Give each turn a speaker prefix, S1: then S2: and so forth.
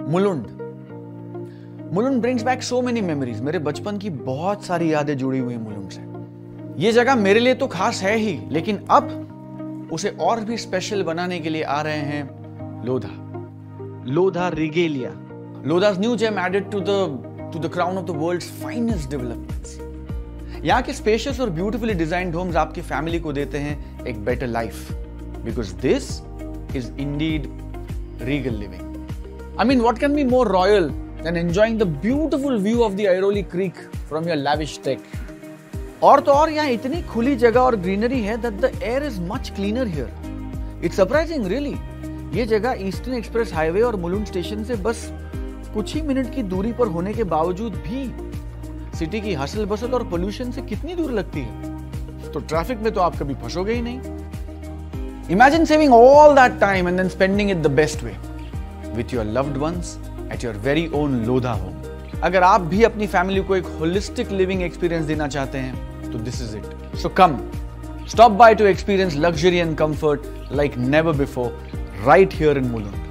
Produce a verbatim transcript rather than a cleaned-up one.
S1: Mulund. Mulund brings back so many memories. मेरे बचपन की बहुत सारी यादें जुड़ी हुई हैं मुलुंड से। ये जगह मेरे लिए तो खास है ही, लेकिन अब उसे और भी स्पेशल बनाने के लिए आ रहे हैं Lodha. Lodha रेगेलिया, लोधा's new gem added to the to the crown of the world's finest developments. यहाँ के स्पेशियस और ब्यूटीफुली डिजाइन्ड होम्स आपकी फैमिली को देते हैं एक better life, because this is indeed regal living. I mean, what can be more royal than enjoying the beautiful view of the Airoli Creek from your lavish deck? और तो और यहाँ इतनी खुली जगह और ग्रीनरी है that the air is much cleaner here. It's surprising, really. ये जगह ईस्टर्न एक्सप्रेस हाईवे और मुलुंड स्टेशन से बस कुछ ही मिनट की दूरी पर होने के बावजूद भी सिटी की हसल बसल और पोल्यूशन से कितनी दूर लगती है, तो ट्रैफिक में तो आप कभी फंसोगे ही नहीं। Imagine saving all that time and then spending it the best way with your loved ones at your very own Lodha home. अगर आप भी अपनी फैमिली को एक होलिस्टिक लिविंग एक्सपीरियंस देना चाहते हैं, तो this is it. So come, stop by to experience luxury and comfort like never before right here in Mulund.